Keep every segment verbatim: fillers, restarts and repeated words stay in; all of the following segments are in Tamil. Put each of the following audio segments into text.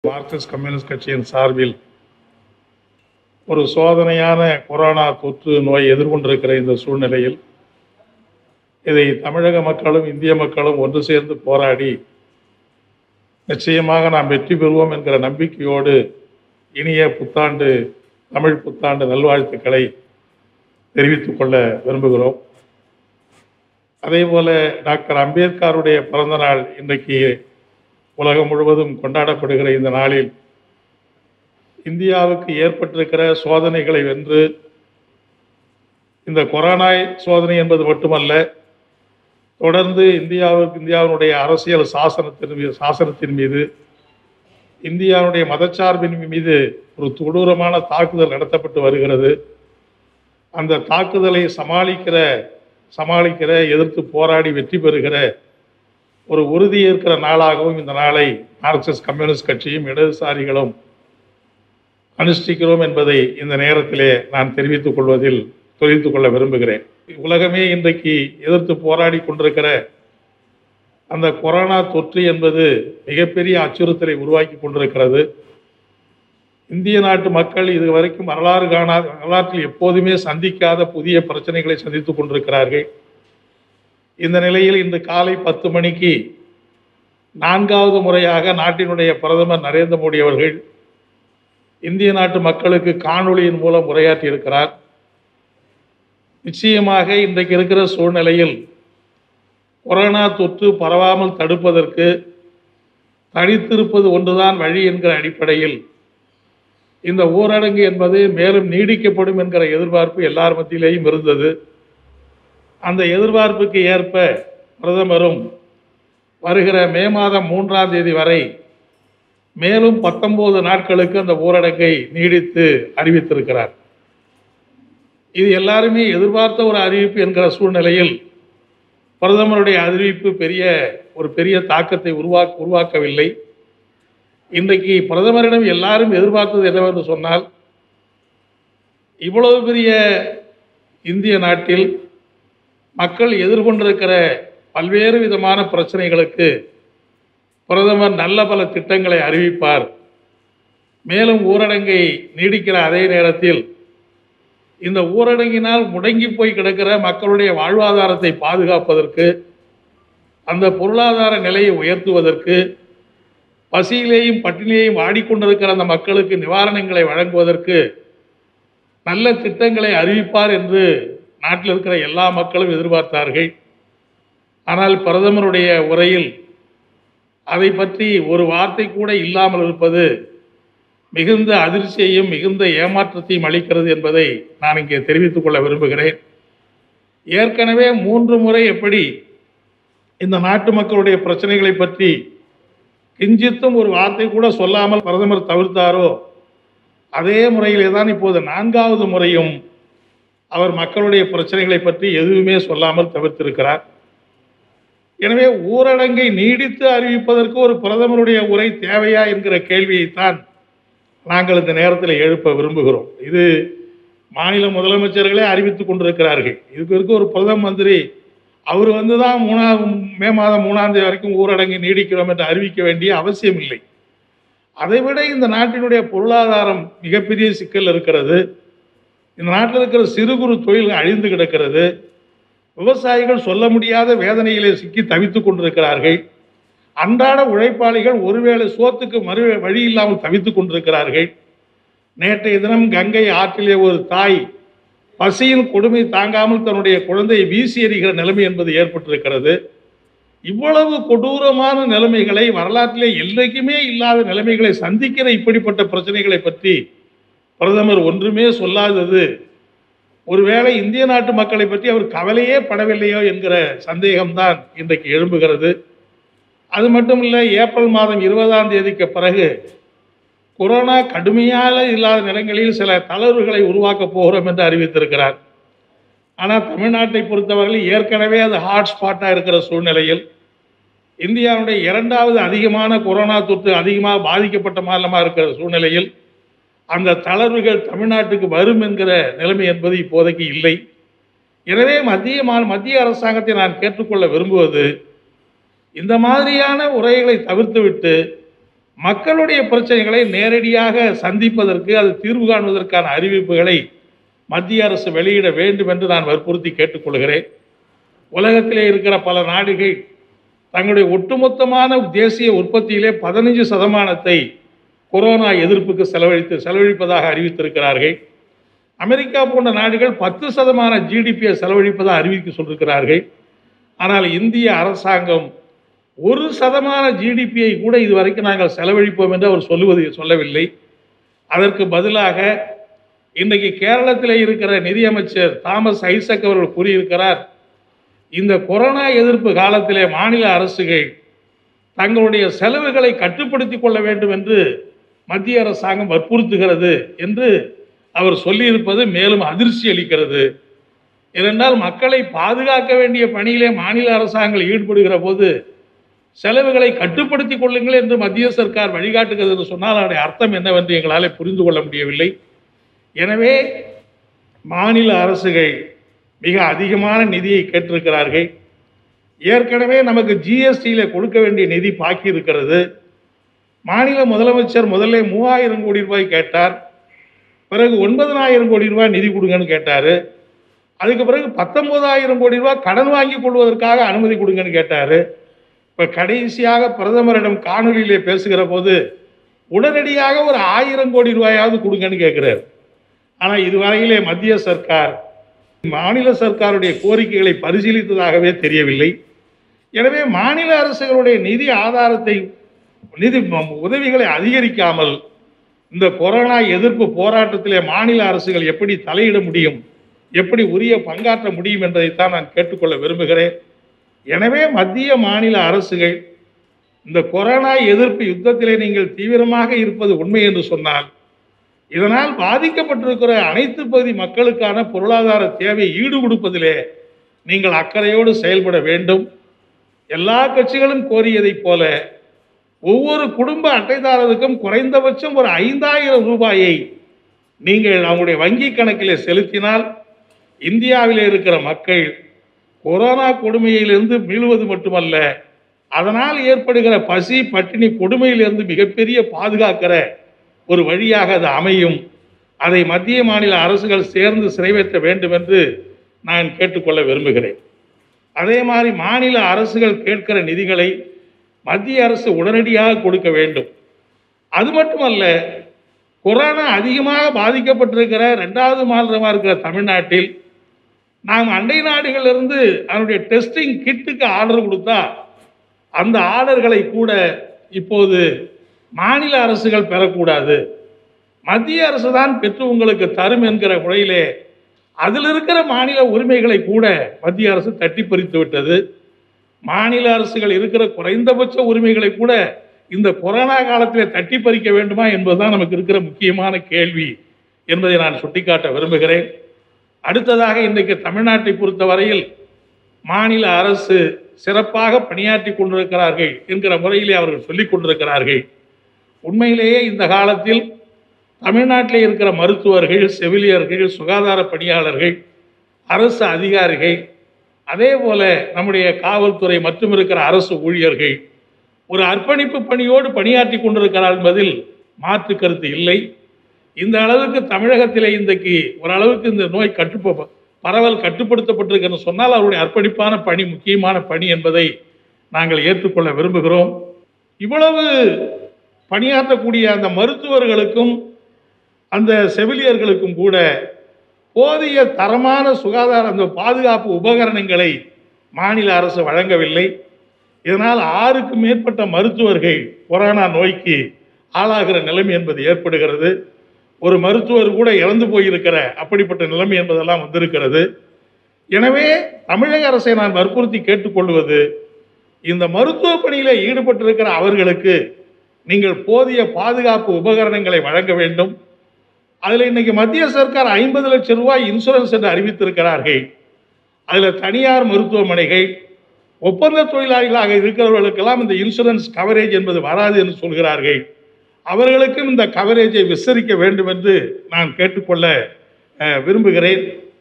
மார்க்சிஸ்ட் கம்யூனிஸ்ட் கட்சியின் சார்பில் ஒரு சோதனையான கொரோனா தொற்று நோய் எதிர்கொண்டிருக்கிற இந்த சூழ்நிலையில் இதை தமிழக மக்களும் இந்திய மக்களும் ஒன்று சேர்ந்து போராடி நிச்சயமாக நாம் வெற்றி பெறுவோம் என்கிற நம்பிக்கையோடு இனிய புத்தாண்டு தமிழ் புத்தாண்டு நல்வாழ்த்துக்களை தெரிவித்துக் கொள்ள விரும்புகிறோம். அதேபோல டாக்டர் அம்பேத்கருடைய பிறந்த நாள் இன்றைக்கு உலகம் முழுவதும் கொண்டாடப்படுகிற இந்த நாளில் இந்தியாவுக்கு ஏற்பட்டிருக்கிற சோதனைகளை வென்று இந்த கொரோனா சோதனை என்பது மட்டுமல்ல, தொடர்ந்து இந்தியாவுக்கு இந்தியாவினுடைய அரசியல் சாசனத்தின் மீது சாசனத்தின் மீது இந்தியாவுடைய மதச்சார்பின் மீது ஒரு கொடூரமான தாக்குதல் நடத்தப்பட்டு வருகிறது. அந்த தாக்குதலை சமாளிக்கிற சமாளிக்கிற எதிர்த்து போராடி வெற்றி பெறுகிற ஒரு உறுதியேற்கிற நாளாகவும் இந்த நாளை மார்க்சிஸ்ட் கம்யூனிஸ்ட் கட்சியும் இடதுசாரிகளும் அனுஷ்டிக்கிறோம் என்பதை இந்த நேரத்திலே நான் தெரிவித்துக் கொள்வதில் தெரிவித்துக் கொள்ள விரும்புகிறேன். உலகமே இன்றைக்கு எதிர்த்து போராடி கொண்டிருக்கிற அந்த கொரோனா தொற்று என்பது மிகப்பெரிய அச்சுறுத்தலை உருவாக்கி கொண்டிருக்கிறது. இந்திய நாட்டு மக்கள் இதுவரைக்கும் வரலாறு காணாத வரலாற்றில் எப்போதுமே சந்திக்காத புதிய பிரச்சனைகளை சந்தித்துக் கொண்டிருக்கிறார்கள். இந்த நிலையில் இன்று காலை பத்து மணிக்கு நான்காவது முறையாக நாட்டினுடைய பிரதமர் நரேந்திர மோடி அவர்கள் இந்திய நாட்டு மக்களுக்கு காணொளியின் மூலம் உரையாற்றி இருக்கிறார். நிச்சயமாக இன்றைக்கு இருக்கிற சூழ்நிலையில் கொரோனா தொற்று பரவாமல் தடுப்பதற்கு தனித்திருப்பது ஒன்றுதான் வழி என்கிற அடிப்படையில் இந்த ஊரடங்கு என்பது மேலும் நீடிக்கப்படும் என்கிற எதிர்பார்ப்பு எல்லார் மத்தியிலேயும் இருந்தது. அந்த எதிர்பார்ப்புக்கு ஏற்ப பிரதமரும் வருகிற மே மாதம் மூன்றாம் தேதி வரை மேலும் பத்தொன்பது நாட்களுக்கு அந்த ஊரடங்கை நீடித்து அறிவித்திருக்கிறார். இது எல்லாருமே எதிர்பார்த்த ஒரு அறிவிப்பு என்கிற சூழ்நிலையில் பிரதமருடைய அறிவிப்பு பெரிய ஒரு பெரிய தாக்கத்தை உருவாக்க உருவாக்கவில்லை. இன்றைக்கு பிரதமரிடம் எல்லாரும் எதிர்பார்த்தது என்னவென்று சொன்னால், இவ்வளவு பெரிய இந்திய நாட்டில் மக்கள் எதிர்கொண்டிருக்கிற பல்வேறு விதமான பிரச்சனைகளுக்கு பிரதமர் நல்ல பல திட்டங்களை அறிவிப்பார். மேலும் ஊரடங்கை நீடிக்கிற அதே நேரத்தில் இந்த ஊரடங்கினால் முடங்கி போய் கிடக்கிற மக்களுடைய வாழ்வாதாரத்தை பாதுகாப்பதற்கு, அந்த பொருளாதார நிலையை உயர்த்துவதற்கு, பசியிலேயும் பட்டினியையும் வாடிக்கொண்டிருக்கிற அந்த மக்களுக்கு நிவாரணங்களை வழங்குவதற்கு நல்ல திட்டங்களை அறிவிப்பார் என்று நாட்டில் இருக்கிற எல்லா மக்களும் எதிர்பார்த்தார்கள். ஆனால் பிரதமருடைய உரையில் அதை பற்றி ஒரு வார்த்தை கூட இல்லாமல் இருப்பது மிகுந்த அதிர்ச்சியையும் மிகுந்த ஏமாற்றத்தையும் அளிக்கிறது என்பதை நான் இங்கே தெரிவித்துக் கொள்ள விரும்புகிறேன். ஏற்கனவே மூன்று முறை எப்படி இந்த நாட்டு மக்களுடைய பிரச்சனைகளை பற்றி கிஞ்சித்தும் ஒரு வார்த்தை கூட சொல்லாமல் பிரதமர் தவிர்த்தாரோ, அதே முறையிலே தான் இப்போது நான்காவது முறையும் அவர் மக்களுடைய பிரச்சனைகளை பற்றி எதுவுமே சொல்லாமல் தவிர்த்திருக்கிறார். எனவே ஊரடங்கை நீடித்து அறிவிப்பதற்கு ஒரு பிரதமருடைய உரை தேவையா என்கிற கேள்வியைத்தான் நாங்கள் இந்த நேரத்தில் எழுப்ப விரும்புகிறோம். இது மாநில முதலமைச்சர்களே அறிவித்துக் கொண்டிருக்கிறார்கள். இதுக்கு இருக்க ஒரு பிரதம மந்திரி அவர் வந்து தான் மூணாம் மே மாதம் மூணாம் தேதி வரைக்கும் ஊரடங்கை நீடிக்கிறோம் என்று அறிவிக்க வேண்டிய அவசியம் இல்லை. அதைவிட இந்த நாட்டினுடைய பொருளாதாரம் மிகப்பெரிய சிக்கல் இருக்கிறது. இந்த நாட்டில் இருக்கிற சிறு குறு தொழில்கள் அழிந்து கிடக்கிறது. விவசாயிகள் சொல்ல முடியாத வேதனைகளை சிக்கி தவித்துக் கொண்டிருக்கிறார்கள். அன்றாட உழைப்பாளிகள் ஒருவேளை சோத்துக்கு மறு வழி இல்லாமல் தவித்துக் கொண்டிருக்கிறார்கள். நேற்றைய தினம் கங்கை ஆற்றிலே ஒரு தாய் பசியின் கொடுமை தாங்காமல் தன்னுடைய குழந்தையை வீசி எறிகிற நிலைமை என்பது ஏற்பட்டிருக்கிறது. இவ்வளவு கொடூரமான நிலைமைகளை வரலாற்றிலே என்றைக்குமே இல்லாத நிலைமைகளை சந்திக்கிற இப்படிப்பட்ட பிரச்சனைகளை பற்றி பிரதமர் ஒன்றுமே சொல்லாதது ஒருவேளை இந்திய நாட்டு மக்களை பற்றி அவர் கவலையே படவில்லையோ என்கிற சந்தேகம்தான் இன்றைக்கு எழும்புகிறது. அது மட்டும் இல்லை, ஏப்ரல் மாதம் இருபதாம் தேதிக்கு பிறகு கொரோனா கடுமையாக இல்லாத நிலங்களில் சில தளர்வுகளை உருவாக்கப் போகிறோம் என்று அறிவித்திருக்கிறார். ஆனால் தமிழ்நாட்டை பொறுத்தவரையில் ஏற்கனவே அது ஹாட்ஸ்பாட்டாக இருக்கிற சூழ்நிலையில் இந்தியாவுடைய இரண்டாவது அதிகமான கொரோனா தொற்று அதிகமாக பாதிக்கப்பட்ட மாநிலமாக இருக்கிற சூழ்நிலையில் அந்த தளர்வுகள் தமிழ்நாட்டுக்கு வரும் என்கிற நிலைமை என்பது இப்போதைக்கு இல்லை. எனவே மத்திய மத்திய அரசாங்கத்தை நான் கேட்டுக்கொள்ள விரும்புவது, இந்த மாதிரியான உரைகளை தவிர்த்துவிட்டு மக்களுடைய பிரச்சனைகளை நேரடியாக சந்திப்பதற்கு, அது தீர்வு காணுவதற்கான அறிவிப்புகளை மத்திய அரசு வெளியிட வேண்டும் என்று நான் வற்புறுத்தி கேட்டுக்கொள்கிறேன். உலகத்திலே இருக்கிற பல நாடுகள் தங்களுடைய ஒட்டுமொத்தமான தேசிய உற்பத்தியிலே பதினைந்து சதமானத்தை கொரோனா எதிர்ப்புக்கு செலவழித்து செலவழிப்பதாக அறிவித்திருக்கிறார்கள். அமெரிக்கா போன்ற நாடுகள் பத்து சதமான ஜிடிபியை செலவழிப்பதாக அறிவிக்க சொல்லியிருக்கிறார்கள். ஆனால் இந்திய அரசாங்கம் ஒரு சதமான ஜிடிபியை கூட இதுவரைக்கும் நாங்கள் செலவழிப்போம் என்று அவர் சொல்லுவது சொல்லவில்லை. அதற்கு பதிலாக இன்றைக்கு கேரளத்தில் இருக்கிற நிதியமைச்சர் தாமஸ் ஐசக் அவர்கள் கூறியிருக்கிறார், இந்த கொரோனா எதிர்ப்பு காலத்திலே மாநில அரசுகள் தங்களுடைய செலவுகளை கட்டுப்படுத்திக் கொள்ள வேண்டும் என்று மத்திய அரசாங்கம் வற்புறுத்துகிறது என்று அவர் சொல்லியிருப்பது மேலும் அதிர்ச்சி அளிக்கிறது. ஏனென்றால் மக்களை பாதுகாக்க வேண்டிய பணியிலே மாநில அரசாங்கங்கள் ஈடுபடுகிற போது செலவுகளை கட்டுப்படுத்திக் கொள்ளுங்கள் என்று மத்திய சர்க்கார் வழிகாட்டுகிறது என்று சொன்னால் அதனுடைய அர்த்தம் என்னவென்று எங்களால் புரிந்து கொள்ள முடியவில்லை. எனவே மாநில அரசுகள் மிக அதிகமான நிதியை கேட்டிருக்கிறார்கள். ஏற்கனவே நமக்கு ஜிஎஸ்டியில் கொடுக்க வேண்டிய நிதி பாக்கி இருக்கிறது. மாநில முதலமைச்சர் முதல்ல மூவாயிரம் கோடி ரூபாய் கேட்டார், பிறகு ஒன்பதனாயிரம் கோடி ரூபாய் நிதி கொடுங்கன்னு கேட்டார். அதுக்கு பிறகு பத்தொன்பதாயிரம் கோடி ரூபாய் கடன் வாங்கி கொள்வதற்காக அனுமதி கொடுங்கன்னு கேட்டார். இப்போ கடைசியாக பிரதமரிடம் காணொலியிலே பேசுகிற போது உடனடியாக ஒரு ஆயிரம் கோடி ரூபாயாவது கொடுங்கன்னு கேட்கிறார். ஆனால் இதுவரையிலே மத்திய சர்க்கார் மாநில சர்க்காருடைய கோரிக்கைகளை பரிசீலித்ததாகவே தெரியவில்லை. எனவே மாநில அரசுகளுடைய நிதி ஆதாரத்தை நிதி உதவிகளை அதிகரிக்காமல் இந்த கொரோனா எதிர்ப்பு போராட்டத்திலே மாநில அரசுகள் எப்படி தலையிட முடியும், எப்படி உரிய பங்காற்ற முடியும் என்பதைத்தான் நான் கேட்டுக்கொள்ள விரும்புகிறேன். எனவே மத்திய மாநில அரசுகள் இந்த கொரோனா எதிர்ப்பு யுத்தத்திலே நீங்கள் தீவிரமாக இருப்பது உண்மை என்று சொன்னால், இதனால் பாதிக்கப்பட்டிருக்கிற அனைத்து பகுதி மக்களுக்கான பொருளாதார தேவை ஈடு கொடுப்பதிலே நீங்கள் அக்கறையோடு செயல்பட வேண்டும். எல்லா கட்சிகளும் கோரியதைப் போல ஒவ்வொரு குடும்ப அட்டைதாரருக்கும் குறைந்தபட்சம் ஒரு ஐந்தாயிரம் ரூபாயை நீங்கள் அவங்களுடைய வங்கி கணக்கிலே செலுத்தினால் இந்தியாவிலே இருக்கிற மக்கள் கொரோனா கொடுமையிலிருந்து மீளுவது மட்டுமல்ல, அதனால் ஏற்படுகிற பசி பட்டினி கொடுமையிலிருந்து மிகப்பெரிய பாதுகாக்கிற ஒரு வழியாக அது அமையும். அதை மத்திய மாநில அரசுகள் சேர்ந்து நிறைவேற்ற வேண்டும் என்று நான் கேட்டுக்கொள்ள விரும்புகிறேன். அதே மாதிரி மாநில அரசுகள் கேட்கிற நிதிகளை மத்திய அரசு உடனடியாக கொடுக்க வேண்டும். அது மட்டுமல்ல, கொரோனா அதிகமாக பாதிக்கப்பட்டிருக்கிற ரெண்டாவது மாநிலமாக இருக்கிற தமிழ்நாட்டில் நாம் அண்டை நாடுகளிலிருந்து அதனுடைய டெஸ்டிங் கிட்டுக்கு ஆர்டர் கொடுத்தா அந்த ஆர்டர்களை கூட இப்போது மாநில அரசுகள் பெறக்கூடாது, மத்திய அரசு தான் பெற்று உங்களுக்கு தரும் என்கிற முறையிலே அதில் இருக்கிற மாநில உரிமைகளை கூட மத்திய அரசு தட்டி பறித்து விட்டது. மாநில அரசுகள் இருக்கிற குறைந்தபட்ச உரிமைகளை கூட இந்த கொரோனா காலத்திலே தட்டி பறிக்க வேண்டுமா என்பதுதான் நமக்கு இருக்கிற முக்கியமான கேள்வி என்பதை நான் சுட்டிக்காட்ட விரும்புகிறேன். அடுத்ததாக இன்றைக்கு தமிழ்நாட்டை பொறுத்தவரையில் மாநில அரசு சிறப்பாக பணியாற்றி கொண்டிருக்கிறார்கள் என்கிற முறையிலே அவர்கள் சொல்லிக் கொண்டிருக்கிறார்கள். உண்மையிலேயே இந்த காலத்தில் தமிழ்நாட்டில் இருக்கிற மருத்துவர்கள், செவிலியர்கள், சுகாதார பணியாளர்கள், அரசு அதிகாரிகள், அதே போல நம்முடைய காவல்துறை மற்றும் இருக்கிற அரசு ஊழியர்கள் ஒரு அர்ப்பணிப்பு பணியோடு பணியாற்றி கொண்டிருக்கிறார் என்பதில் மாற்று கருத்து இல்லை. இந்த அளவுக்கு தமிழகத்திலே இன்றைக்கு ஓரளவுக்கு இந்த நோய் கட்டுப்ப பரவல் கட்டுப்படுத்தப்பட்டிருக்குன்னு சொன்னால் அவருடைய அர்ப்பணிப்பான பணி முக்கியமான பணி என்பதை நாங்கள் ஏற்றுக்கொள்ள விரும்புகிறோம். இவ்வளவு பணியாற்றக்கூடிய அந்த மருத்துவர்களுக்கும் அந்த செவிலியர்களுக்கும் கூட போதிய தரமான சுகாதார அந்த பாதுகாப்பு உபகரணங்களை மாநில அரசு வழங்கவில்லை. இதனால் ஆறுக்கு மேற்பட்ட மருத்துவர்கள் கொரோனா நோய்க்கு ஆளாகிற நிலைமை என்பது ஏற்படுகிறது. ஒரு மருத்துவர் கூட இறந்து போயிருக்கிற அப்படிப்பட்ட நிலைமை என்பதெல்லாம் வந்திருக்கிறது. எனவே தமிழக அரசை நான் வற்புறுத்தி கேட்டுக்கொள்வது, இந்த மருத்துவ பணியில் ஈடுபட்டிருக்கிற அவர்களுக்கு நீங்கள் போதிய பாதுகாப்பு உபகரணங்களை வழங்க வேண்டும். அதில் இன்னைக்கு மத்திய சர்க்கார் ஐம்பது லட்சம் ரூபாய் இன்சூரன்ஸ் என்று அறிவித்திருக்கிறார்கள். அதில் தனியார் மருத்துவமனைகள், ஒப்பந்த தொழிலாளிகளாக இருக்கிறவர்களுக்கெல்லாம் இந்த இன்சூரன்ஸ் கவரேஜ் என்பது வராது என்று சொல்கிறார்கள். அவர்களுக்கும் இந்த கவரேஜை விஸ்தரிக்க வேண்டும் என்று நான் கேட்டுக்கொள்ள விரும்புகிறேன்.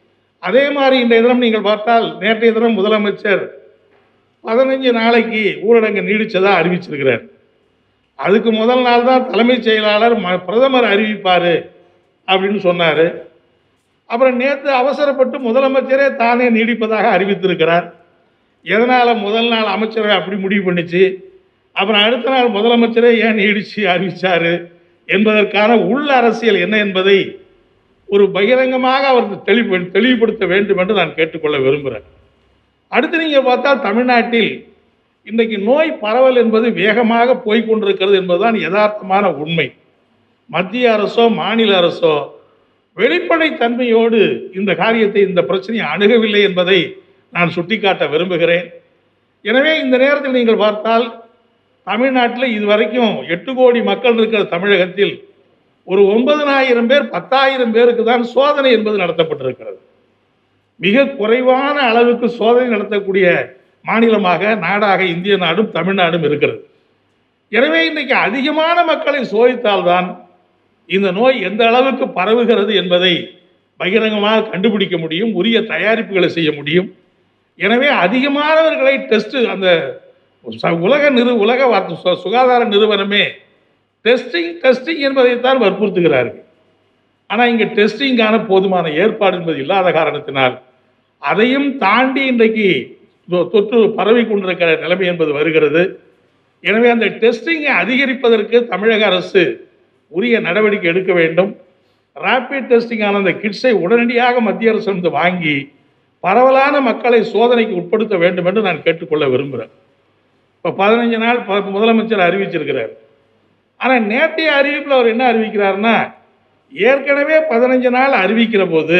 அதே மாதிரி இன்றைய தினம் நீங்கள் பார்த்தால் நேற்றைய தினம் முதலமைச்சர் பதினைஞ்சு நாளைக்கு ஊரடங்கு நீடித்ததாக அறிவிச்சிருக்கிறார். அதுக்கு முதல் நாள் தான் தலைமைச் செயலாளர் ம பிரதமர் அறிவிப்பார் அப்படின்னு சொன்னார். அப்புறம் நேற்று அவசரப்பட்டு முதலமைச்சரே தானே நீடிப்பதாக அறிவித்திருக்கிறார். எதனால் முதல் நாள் அமைச்சரவை அப்படி முடிவு பண்ணிச்சு, அப்புறம் அடுத்த நாள் முதலமைச்சரே ஏன் நீடிச்சு அறிவித்தார் என்பதற்கான உள் அரசியல் என்ன என்பதை ஒரு பகிரங்கமாக அவருக்கு தெளிவு தெளிவுபடுத்த வேண்டும் என்று நான் கேட்டுக்கொள்ள விரும்புகிறேன். அடுத்து நீங்கள் பார்த்தால் தமிழ்நாட்டில் இன்றைக்கு நோய் பரவல் என்பது வேகமாக போய்கொண்டிருக்கிறது என்பதுதான் யதார்த்தமான உண்மை. மத்திய அரசோ மாநில அரசோ வெளிப்படைத்தன்மையோடு இந்த காரியத்தை இந்த பிரச்சனையை அணுகவில்லை என்பதை நான் சுட்டிக்காட்ட விரும்புகிறேன். எனவே இந்த நேரத்தில் நீங்கள் பார்த்தால் தமிழ்நாட்டில் இதுவரைக்கும் எட்டு கோடி மக்கள் இருக்கிற தமிழகத்தில் ஒரு ஒன்பதனாயிரம் பேர் பத்தாயிரம் பேருக்கு தான் சோதனை என்பது நடத்தப்பட்டிருக்கிறது. மிக குறைவான அளவுக்கு சோதனை நடத்தக்கூடிய மாநிலமாக நாடாக இந்திய நாடும் தமிழ்நாடும் இருக்கிறது. எனவே இன்றைக்கு அதிகமான மக்களை சோதித்தால்தான் இந்த நோய் எந்த அளவுக்கு பரவுகிறது என்பதை பகிரங்கமாக கண்டுபிடிக்க முடியும், உரிய தயாரிப்புகளை செய்ய முடியும். எனவே அதிகமானவர்களை டெஸ்ட் அந்த உலக நிறு உலக சுகாதார நிறுவனமே டெஸ்டிங் டெஸ்டிங் என்பதைத்தான் வற்புறுத்துகிறார்கள். ஆனால் இங்கே டெஸ்டிங்கான போதுமான ஏற்பாடு என்பது இல்லாத காரணத்தினால் அதையும் தாண்டி இன்றைக்கு தொற்று பரவி கொண்டிருக்கிற நிலைமை என்பது வருகிறது. எனவே அந்த டெஸ்டிங்கை அதிகரிப்பதற்கு தமிழக அரசு உரிய நடவடிக்கை எடுக்க வேண்டும். ரேபிட் டெஸ்டிங்கான அந்த கிட்ஸை உடனடியாக மத்திய அரசு வந்து வாங்கி பரவலான மக்களை சோதனைக்கு உட்படுத்த வேண்டும் என்று நான் கேட்டுக்கொள்ள விரும்புகிறேன். இப்போ பதினஞ்சு நாள் முதலமைச்சர் அறிவிச்சிருக்கிறார். ஆனால் நேற்றைய அறிவிப்பில் அவர் என்ன அறிவிக்கிறார்னா, ஏற்கனவே பதினஞ்சு நாள் அறிவிக்கிற போது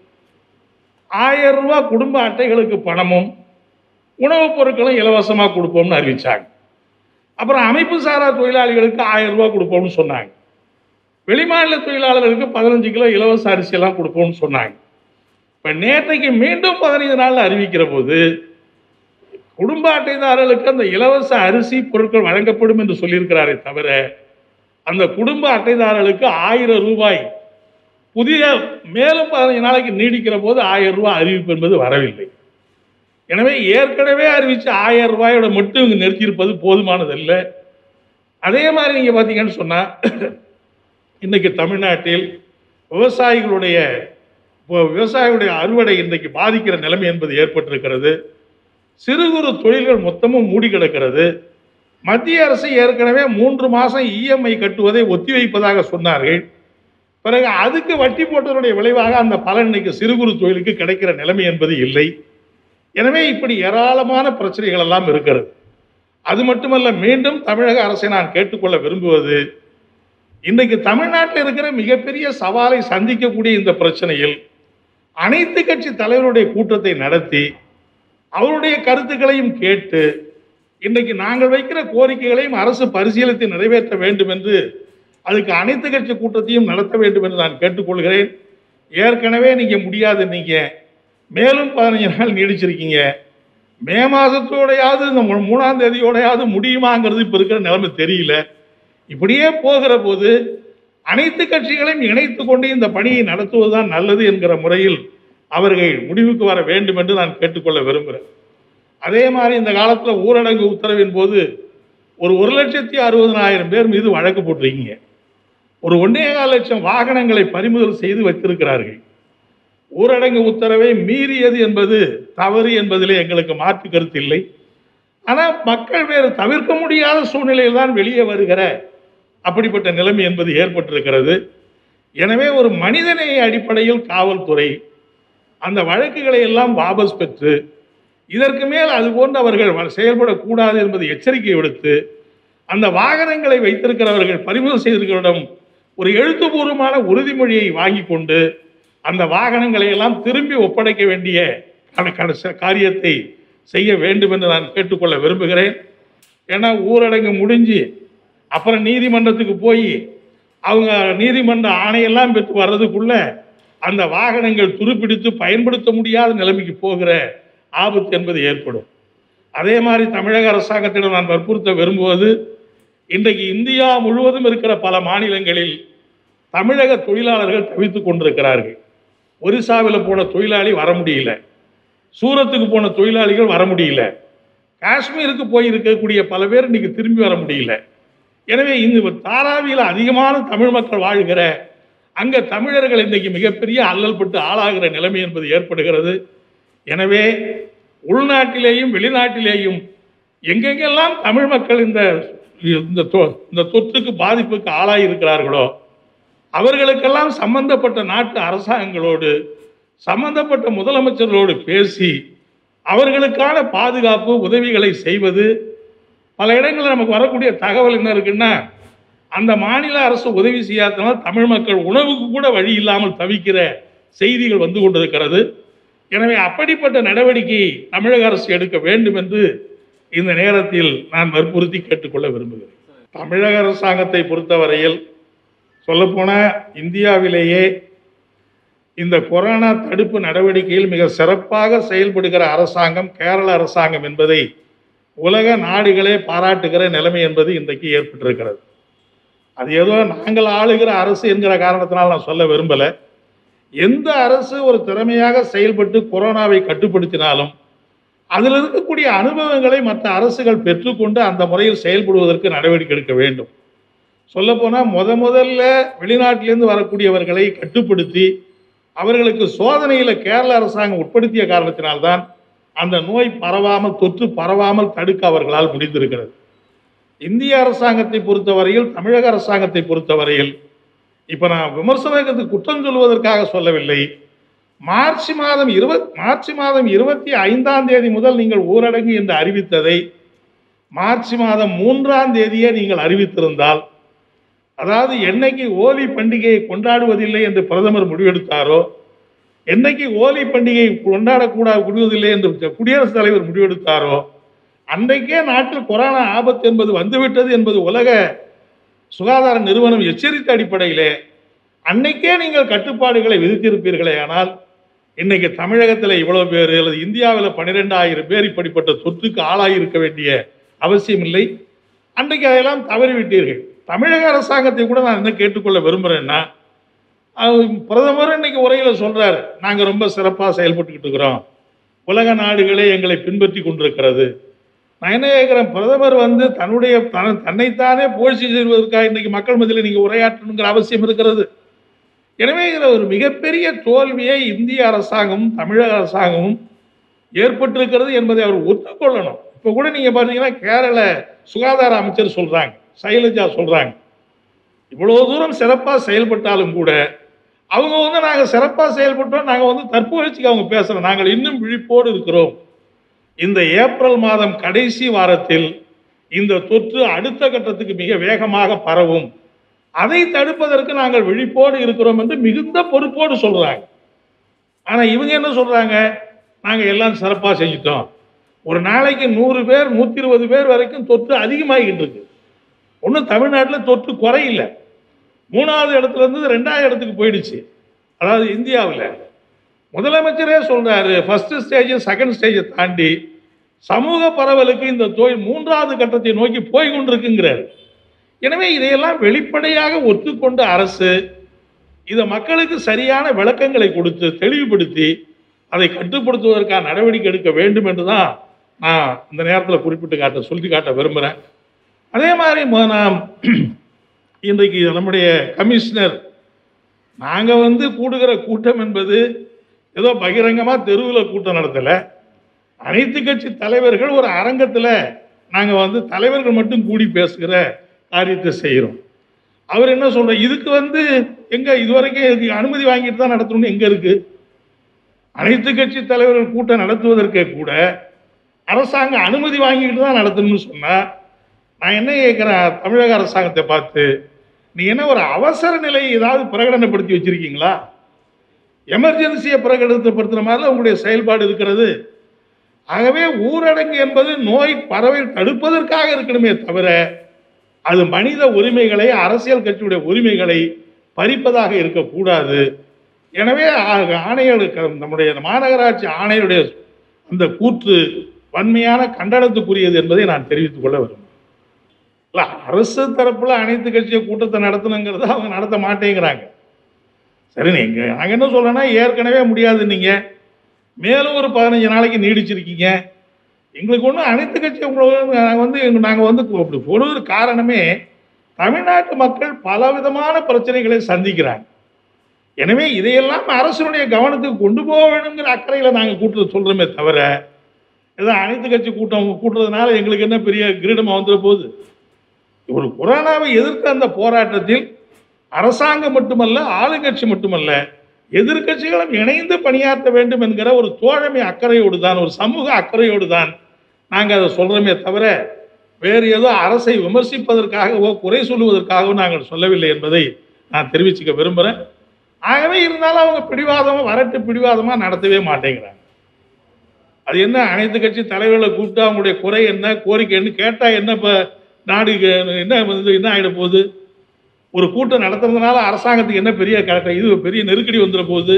ஆயிரம் ரூபா குடும்ப அட்டைகளுக்கு பணமும் உணவுப் பொருட்களும் இலவசமாக கொடுப்போம்னு அறிவித்தாங்க. அப்புறம் அமைப்பு சாரா தொழிலாளிகளுக்கு ஆயிரம் ரூபா கொடுப்போம்னு சொன்னாங்க. வெளிமாநில தொழிலாளர்களுக்கு பதினஞ்சு கிலோ இலவச அரிசியெல்லாம் கொடுப்போம்னு சொன்னாங்க. இப்போ நேற்றைக்கு மீண்டும் பதினைந்து நாளில் அறிவிக்கிற போது குடும்ப அட்டைதாரர்களுக்கு அந்த இலவச அரிசி பொருட்கள் வழங்கப்படும் என்று சொல்லியிருக்கிறாரே தவிர அந்த குடும்ப அட்டைதாரர்களுக்கு ஆயிரம் ரூபாய் புதிய மேலும் பதினஞ்சு நாளைக்கு நீடிக்கிற போது ஆயிரம் ரூபாய் அறிவிப்பு என்பது வரவில்லை. எனவே ஏற்கனவே அறிவித்த ஆயிரம் ரூபாயோட மட்டும் இங்கே நிறுத்தியிருப்பது போதுமானதல்ல. அதே மாதிரி நீங்கள் பார்த்தீங்கன்னு சொன்னால் இன்றைக்கு தமிழ்நாட்டில் விவசாயிகளுடைய விவசாயிகளுடைய அறுவடை இன்றைக்கு பாதிக்கிற நிலைமை என்பது ஏற்பட்டிருக்கிறது. சிறு குறு தொழில்கள் மொத்தமும் மூடி கிடக்கிறது. மத்திய அரசு ஏற்கனவே மூன்று மாதம் இஎம்ஐ கட்டுவதை ஒத்திவைப்பதாக சொன்னார்கள். பிறகு அதுக்கு வட்டி போட்டதனுடைய விளைவாக அந்த பலன் இன்னைக்கு சிறு குறு தொழிலுக்கு கிடைக்கிற நிலைமை என்பது இல்லை. எனவே இப்படி ஏராளமான பிரச்சனைகள் எல்லாம் இருக்கிறது. அது மட்டுமல்ல, மீண்டும் தமிழக அரசை நான் கேட்டுக்கொள்ள விரும்புவது, இன்றைக்கு தமிழ்நாட்டில் இருக்கிற மிகப்பெரிய சவாலை சந்திக்கக்கூடிய இந்த பிரச்சனையில் அனைத்து கட்சி தலைவருடைய கூட்டத்தை நடத்தி அவருடைய கருத்துக்களையும் கேட்டு இன்றைக்கு நாங்கள் வைக்கிற கோரிக்கைகளையும் அரசு பரிசீலித்து நிறைவேற்ற வேண்டும் என்று அதுக்கு அனைத்து கட்சி கூட்டத்தையும் நடத்த வேண்டும் என்று நான் கேட்டுக்கொள்கிறேன். ஏற்கனவே நீங்கள் முடியாது, நீங்கள் மேலும் பதினஞ்சு நாள் நீடிச்சிருக்கீங்க. மே மாதத்தோடையாவது இந்த மூணாம் தேதியோடையாவது முடியுமாங்கிறது இப்போ இருக்கிற நிலைமை தெரியல. இப்படியே போகிற போது அனைத்து கட்சிகளையும் இணைத்து கொண்டு இந்த பணியை நடத்துவதுதான் நல்லது என்கிற முறையில் அவர்கள் முடிவுக்கு வர வேண்டும் என்று நான் கேட்டுக்கொள்ள விரும்புகிறேன். அதே மாதிரி இந்த காலத்தில் ஊரடங்கு உத்தரவின் போது ஒரு ஒரு லட்சத்தி அறுபதனாயிரம் பேர் மீது வழக்கு போட்டிருக்கீங்க. ஒரு ஒன்றே கால் லட்சம் வாகனங்களை பறிமுதல் செய்து வைத்திருக்கிறார்கள். ஊரடங்கு உத்தரவை மீறியது என்பது தவறு என்பதிலே எங்களுக்கு மாற்று கருத்து இல்லை. ஆனால் மக்கள் வேறு தவிர்க்க முடியாத சூழ்நிலையில் தான் வெளியே வருகிற அப்படிப்பட்ட நிலைமை என்பது ஏற்பட்டிருக்கிறது. எனவே ஒரு மனிதநேய அடிப்படையில் காவல்துறை அந்த வழக்குகளை எல்லாம் வாபஸ் பெற்று இதற்கு மேல் அதுபோன்று அவர்கள் செயல்படக்கூடாது என்பது எச்சரிக்கை விடுத்து அந்த வாகனங்களை வைத்திருக்கிறவர்கள் பறிமுதல் செய்திருக்கிறவரிடம் ஒரு எழுத்துப்பூர்வமான உறுதிமொழியை வாங்கி கொண்டு அந்த வாகனங்களை எல்லாம் திரும்பி ஒப்படைக்க வேண்டிய காரியத்தை செய்ய வேண்டும் என்று நான் கேட்டுக்கொள்ள விரும்புகிறேன். ஏன்னா ஊரடங்கு முடிஞ்சு அப்புறம் நீதிமன்றத்துக்கு போய் அவங்க நீதிமன்ற ஆணையெல்லாம் பெற்று வர்றதுக்குள்ள அந்த வாகனங்கள் துருப்பிடித்து பயன்படுத்த முடியாத நிலைமைக்கு போகிற ஆபத்து என்பது ஏற்படும். அதே மாதிரி தமிழக அரசாங்கத்திடம் நான் வற்புறுத்த விரும்புவது, இன்றைக்கு இந்தியா முழுவதும் இருக்கிற பல மாநிலங்களில் தமிழக தொழிலாளர்கள் தவித்துக் கொண்டிருக்கிறார்கள். ஒரிசாவில் போன தொழிலாளி வர முடியல, சூரத்துக்கு போன தொழிலாளிகள் வர முடியல, காஷ்மீருக்கு போய் இருக்கக்கூடிய பல பேர் இன்னைக்கு திரும்பி வர முடியல. எனவே இந்த தாராவியில் அதிகமான தமிழ் மக்கள் வாழ்கிற அங்கே தமிழர்கள் இன்றைக்கு மிகப்பெரிய அல்லல் பட்டு ஆளாகிற நிலைமை என்பது ஏற்படுகிறது. எனவே உள்நாட்டிலேயும் வெளிநாட்டிலேயும் எங்கெங்கெல்லாம் தமிழ் மக்கள் இந்த இந்த தொற்றுக்கு பாதிப்புக்கு ஆளாகி இருக்கிறார்களோ அவர்களுக்கெல்லாம் சம்பந்தப்பட்ட நாட்டு அரசாங்கங்களோடு சம்பந்தப்பட்ட முதலமைச்சர்களோடு பேசி அவர்களுக்கான பாதுகாப்பு உதவிகளை செய்வது. பல இடங்களில் நமக்கு வரக்கூடிய தகவல் என்ன இருக்குன்னா, அந்த மாநில அரசு உதவி செய்யாதனால் தமிழ் மக்கள் உணவுக்கு கூட வழி இல்லாமல் தவிக்கிற செய்திகள் வந்து கொண்டிருக்கிறது. எனவே அப்படிப்பட்ட நடவடிக்கை தமிழக அரசு எடுக்க வேண்டும் என்று இந்த நேரத்தில் நான் வற்புறுத்தி கேட்டுக்கொள்ள விரும்புகிறேன். தமிழக அரசாங்கத்தை பொறுத்தவரையில் சொல்லப்போனால் இந்தியாவிலேயே இந்த கொரோனா தடுப்பு நடவடிக்கையில் மிக சிறப்பாக செயல்படுகிற அரசாங்கம் கேரள அரசாங்கம் என்பதை உலக நாடுகளே பாராட்டுகிற நிலைமை என்பது இன்றைக்கு ஏற்பட்டிருக்கிறது. அது ஏதோ நாங்கள் ஆளுகிற அரசு என்கிற காரணத்தினால் நான் சொல்ல விரும்பலை. எந்த அரசு ஒரு திறமையாக செயல்பட்டு கொரோனாவை கட்டுப்படுத்தினாலும் அதில் இருக்கக்கூடிய அனுபவங்களை மற்ற அரசுகள் பெற்றுக்கொண்டு அந்த முறையில் செயல்படுவதற்கு நடவடிக்கை எடுக்க வேண்டும். சொல்லப்போனால் முத முதல்ல வெளிநாட்டிலிருந்து வரக்கூடியவர்களை கட்டுப்படுத்தி அவர்களுக்கு சோதனையில் கேரள அரசாங்கம் உட்படுத்திய காரணத்தினால்தான் அந்த நோய் பரவாமல் தொற்று பரவாமல் தடுக்க அவர்களால் முடிந்திருக்கிறது. இந்திய அரசாங்கத்தை பொறுத்தவரையில் தமிழக அரசாங்கத்தை பொறுத்தவரையில் இப்போ நான் விமர்சனத்துக்கு குற்றம் சொல்வதற்காக சொல்லவில்லை. மார்ச் மாதம் இருபத் மார்ச் மாதம் இருபத்தி ஐந்தாம் தேதி முதல் நீங்கள் ஊரடங்கு என்று அறிவித்ததை மார்ச் மாதம் மூன்றாம் தேதியே நீங்கள் அறிவித்திருந்தால், அதாவது என்னைக்கு ஹோலி பண்டிகையை கொண்டாடுவதில்லை என்று பிரதமர் முடிவெடுத்தாரோ, என்னைக்கு ஹோலி பண்டிகை கொண்டாடக்கூடாது கூடுவதில்லை என்று குடியரசுத் தலைவர் முடிவெடுத்தாரோ, அன்றைக்கே நாட்டில் கொரோனா ஆபத்து என்பது வந்துவிட்டது என்பது உலக சுகாதார நிறுவனம் எச்சரித்த அடிப்படையிலே அன்னைக்கே நீங்கள் கட்டுப்பாடுகளை விதித்திருப்பீர்களே. ஆனால் இன்னைக்கு தமிழகத்தில் இவ்வளவு பேர் அல்லது இந்தியாவில் பன்னிரெண்டாயிரம் பேர் இப்படிப்பட்ட தொற்றுக்கு ஆளாகி இருக்க வேண்டிய அவசியம் இல்லை. அன்றைக்கு அதையெல்லாம் தவறிவிட்டீர்கள். தமிழக அரசாங்கத்தை கூட நான் என்ன கேட்டுக்கொள்ள விரும்புகிறேன்னா, பிரதமர் இன்னைக்கு உரையில் சொல்றாரு, நாங்கள் ரொம்ப சிறப்பாக செயல்பட்டுக்கிட்டு இருக்கிறோம், உலக நாடுகளே எங்களை பின்பற்றி கொண்டிருக்கிறது. நான் என்ன கேட்குறேன், பிரதமர் வந்து தன்னுடைய தன்னைத்தானே புகழ்ச்சி செய்வதற்காக இன்னைக்கு மக்கள் மத்தியில் நீங்கள் உரையாற்றணுங்கிற அவசியம் இருக்கிறது. எனவே இதில் ஒரு மிகப்பெரிய தோல்வியை இந்திய அரசாங்கமும் தமிழக அரசாங்கமும் ஏற்பட்டிருக்கிறது என்பதை அவர் ஒத்துக்கொள்ளணும். இப்போ கூட நீங்கள் பார்த்தீங்கன்னா கேரள சுகாதார அமைச்சர் சொல்கிறாங்க, சைலஜா சொல்கிறாங்க, இவ்வளோ தூரம் சிறப்பாக செயல்பட்டாலும் கூட அவங்க வந்து நாங்கள் சிறப்பாக செயல்பட்டோம், நாங்கள் வந்து தற்புகழ்ச்சிக்கு அவங்க பேசுகிறோம், நாங்கள் இன்னும் விழிப்போடு இருக்கிறோம். இந்த ஏப்ரல் மாதம் கடைசி வாரத்தில் இந்த தொற்று அடுத்த கட்டத்துக்கு மிக வேகமாக பரவும், அதை தடுப்பதற்கு நாங்கள் விழிப்போடு இருக்கிறோம் என்று மிகுந்த பொறுப்போடு சொல்கிறாங்க. ஆனால் இவங்க என்ன சொல்கிறாங்க, நாங்கள் எல்லாம் சிறப்பாக செஞ்சிட்டோம், ஒரு நாளைக்கு நூறு பேர் நூற்றி இருபது பேர் வரைக்கும் தொற்று அதிகமாகிட்டு இருக்கு. ஒன்றும் தமிழ்நாட்டில் தொற்று குறையில்லை, மூணாவது இடத்துல இருந்து ரெண்டாவது இடத்துக்கு போயிடுச்சு. அதாவது இந்தியாவில் முதலமைச்சரே சொல்கிறாரு, ஃபர்ஸ்ட் ஸ்டேஜ் செகண்ட் ஸ்டேஜை தாண்டி சமூக பரவலுக்கு இந்த நோய் மூன்றாவது கட்டத்தை நோக்கி போய் கொண்டிருக்குங்கிறார். எனவே இதையெல்லாம் வெளிப்படையாக ஒத்துக்கொண்ட அரசு இதை மக்களுக்கு சரியான விளக்கங்களை கொடுத்து தெளிவுபடுத்தி அதை கட்டுப்படுத்துவதற்கான நடவடிக்கை எடுக்க வேண்டும் என்று தான் நான் இந்த நேரத்தில் குறிப்பிட்டு காட்ட சொல்லி காட்ட விரும்புகிறேன். அதே மாதிரி நாம் இன்றைக்கு நம்முடைய கமிஷனர், நாங்கள் வந்து கூடுகிற கூட்டம் என்பது ஏதோ பகிரங்கமாக தெருவில் கூட்டம் நடத்தலை, அனைத்து கட்சி தலைவர்கள் ஒரு அரங்கத்தில் நாங்கள் வந்து தலைவர்கள் மட்டும் கூடி பேசுகிற காரியத்தை செய்கிறோம். அவர் என்ன சொல்ற, இதுக்கு வந்து எங்கே இதுவரைக்கும் அனுமதி வாங்கிட்டு தான் நடத்தணும்னு எங்கே இருக்குது? அனைத்து கட்சி தலைவர்கள் கூட்டம் நடத்துவதற்கே கூட அரசாங்கம் அனுமதி வாங்கிட்டு தான் நடத்தணும்னு சொன்னால் நான் என்ன கேட்குறேன், தமிழக அரசாங்கத்தை பார்த்து, நீ என்ன ஒரு அவசர நிலை ஏதாவது பிரகடனப்படுத்தி வச்சிருக்கீங்களா? எமர்ஜென்சியை பிரகடனப்படுத்துகிற மாதிரிலாம் உங்களுடைய செயல்பாடு இருக்கிறது. ஆகவே ஊரடங்கு என்பது நோய் பரவல் தடுப்பதற்காக இருக்கணுமே தவிர அது மனித உரிமைகளை, அரசியல் கட்சியுடைய உரிமைகளை பறிப்பதாக இருக்கக்கூடாது. எனவே ஆணையர்களுக்கு நம்முடைய மாநகராட்சி ஆணையருடைய அந்த கூற்று வன்மையான கண்டனத்துக்குரியது என்பதை நான் தெரிவித்துக் கொள்ள விரும்புகிறேன். இல்லை, அரசு தரப்பில் அனைத்து கட்சி கூட்டத்தை நடத்தணுங்கிறத அவங்க நடத்த மாட்டேங்கிறாங்க. சரி, நீங்கள் நாங்கள் என்ன சொல்கிறேன்னா, ஏற்கனவே முடியாது, நீங்கள் மேலும் ஒரு பதினஞ்சு நாளைக்கு நீடிச்சிருக்கீங்க, எங்களுக்கு ஒன்றும் அனைத்து கட்சி உங்களை நாங்கள் வந்து நாங்கள் வந்து அப்படி போடுவதற்கு காரணமே தமிழ்நாட்டு மக்கள் பலவிதமான பிரச்சனைகளை சந்திக்கிறாங்க. எனவே இதையெல்லாம் அரசுடைய கவனத்துக்கு கொண்டு போக வேணுங்கிற அக்கறையில் நாங்கள் கூட்டுறது சொல்கிறோமே தவிர, ஏதோ அனைத்து கட்சி கூட்டம் கூட்டுறதுனால எங்களுக்கு என்ன பெரிய கிரீடமாக வந்துட போகுது. ஒரு கொரோனாவை எதிர்த்த அந்த போராட்டத்தில் அரசாங்கம் மட்டுமல்ல, ஆளுங்கட்சி மட்டுமல்ல, எதிர்க்கட்சிகளும் இணைந்து பணியாற்ற வேண்டும் என்கிற ஒரு தோழமை அக்கறையோடு தான், ஒரு சமூக அக்கறையோடு தான் நாங்கள் அதை சொல்கிறோமே தவிர, வேறு ஏதோ அரசை விமர்சிப்பதற்காகவோ குறை சொல்லுவதற்காகவோ நாங்கள் சொல்லவில்லை என்பதை நான் தெரிவிச்சுக்க விரும்புகிறேன். ஆகவே இருந்தாலும் அவங்க பிடிவாதமாக வரட்டு பிடிவாதமாக நடத்தவே மாட்டேங்கிறாங்க. அது என்ன, அனைத்து கட்சி தலைவர்களை கூப்பிட்டு அவங்களுடைய குறை என்ன, கோரிக்கை என்ன கேட்டால் என்ன, இப்போ நாடு என்ன வந்து என்ன ஆகிட போகுது? ஒரு கூட்டம் நடத்துறதுனால அரசாங்கத்துக்கு என்ன பெரிய கரெக்டாக இது பெரிய நெருக்கடி வந்துட போகுது?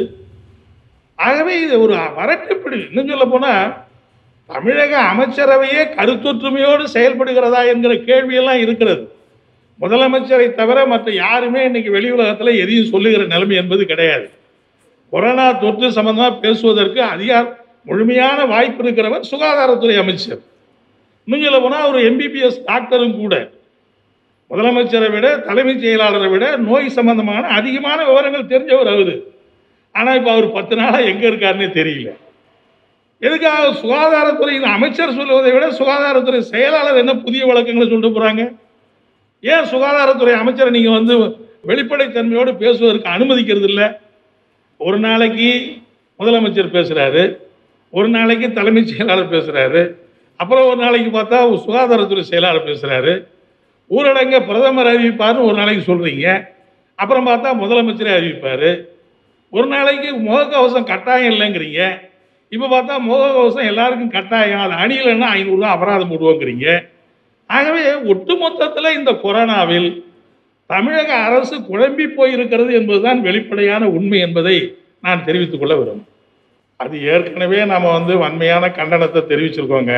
ஆகவே இது ஒரு வரட்டு பிடி. இன்னும் சொல்ல போனால் தமிழக அமைச்சரவையே கருத்தொற்றுமையோடு செயல்படுகிறதா என்கிற கேள்வியெல்லாம் இருக்கிறது. முதலமைச்சரை தவிர மற்ற யாருமே இன்னைக்கு வெளி உலகத்தில் எதையும் சொல்லுகிற நிலைமை என்பது கிடையாது. கொரோனா தொற்று சம்பந்தமாக பேசுவதற்கு அதிகார முழுமையான வாய்ப்பு இருக்கிறவர் சுகாதாரத்துறை அமைச்சர். இன்னும் சொல்ல போனால் ஒரு எம்பிபிஎஸ் டாக்டரும் கூட முதலமைச்சரை விட, தலைமைச் செயலாளரை விட நோய் சம்பந்தமான அதிகமான விவரங்கள் தெரிஞ்சவர் அவர். ஆனால் இப்போ அவர் பத்து நாளாக எங்கே இருக்காருன்னே தெரியல. எதுக்காக? சுகாதாரத்துறையின் அமைச்சர் சொல்லுவதை விட சுகாதாரத்துறை செயலாளர் என்ன புதிய வழக்கங்களை சொல்லிட்டு போகிறாங்க? ஏன் சுகாதாரத்துறை அமைச்சரை நீங்கள் வந்து வெளிப்படைத்தன்மையோடு பேசுவதற்கு அனுமதிக்கிறது இல்லை? ஒரு நாளைக்கு முதலமைச்சர் பேசுகிறாரு, ஒரு நாளைக்கு தலைமைச் செயலாளர் பேசுகிறாரு, அப்புறம் ஒரு நாளைக்கு பார்த்தா சுகாதாரத்துறை செயலாளர் பேசுகிறாரு. ஊரடங்கை பிரதமர் அறிவிப்பார்னு ஒரு நாளைக்கு சொல்கிறீங்க, அப்புறம் பார்த்தா முதலமைச்சரே அறிவிப்பார். ஒரு நாளைக்கு முகக்கவசம் கட்டாயம் இல்லைங்கிறீங்க, இப்போ பார்த்தா முகக்கவசம் எல்லாருக்கும் கட்டாயம், அது அணியலைன்னா ஐநூறுரூவா அபராதம் போடுவோங்கிறீங்க. ஆகவே ஒட்டுமொத்தத்தில் இந்த கொரோனாவில் தமிழக அரசு குழம்பி போயிருக்கிறது என்பதுதான் வெளிப்படையான உண்மை என்பதை நான் தெரிவித்துக் கொள்ள விரும்புகிறேன். அது ஏற்கனவே நம்ம வந்து வன்மையான கண்டனத்தை தெரிவிச்சிருக்கோங்க.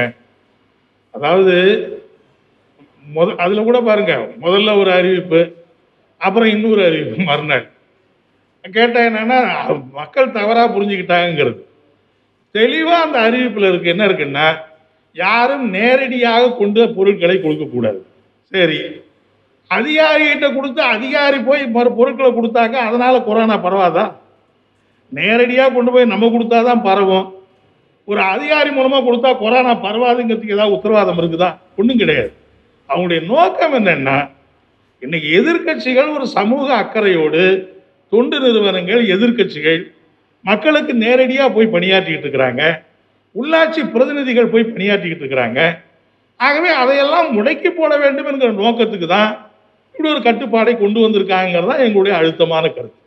அதாவது முத அதில் கூட பாருங்க, முதல்ல ஒரு அறிவிப்பு, அப்புறம் இன்னொரு அறிவிப்பு மறுநாள். கேட்டால் என்னன்னா மக்கள் தவறாக புரிஞ்சுக்கிட்டாங்கிறது. தெளிவாக அந்த அறிவிப்பில் இருக்கு. என்ன இருக்குன்னா, யாரும் நேரடியாக கொண்டு பொருட்களை கொடுக்கக்கூடாது. சரி, அதிகாரிகிட்ட கொடுத்து அதிகாரி போய் மறு பொருட்களை கொடுத்தாங்க, அதனால கொரோனா பரவாதா? நேரடியாக கொண்டு போய் நம்ம கொடுத்தாதான் பரவும். ஒரு அதிகாரி மூலமாக கொடுத்தா கொரோனா பரவாதுங்கிறதுக்கு ஏதாவது உத்தரவாதம் இருக்குதா? ஒன்றும் கிடையாது. அவங்களுடைய நோக்கம் என்னன்னா, இன்னைக்கு எதிர்க்கட்சிகள் ஒரு சமூக அக்கறையோடு தொண்டு நிறுவனங்கள், எதிர்க்கட்சிகள் மக்களுக்கு நேரடியாக போய் பணியாற்றிக்கிட்டு இருக்கிறாங்க. உள்ளாட்சி பிரதிநிதிகள் போய் பணியாற்றிக்கிட்டு இருக்கிறாங்க. ஆகவே அதையெல்லாம் முடக்கி போட வேண்டும் என்கிற நோக்கத்துக்கு தான் இப்படி ஒரு கட்டுப்பாடை கொண்டு வந்திருக்காங்கிறது தான் எங்களுடைய அழுத்தமான கருத்து.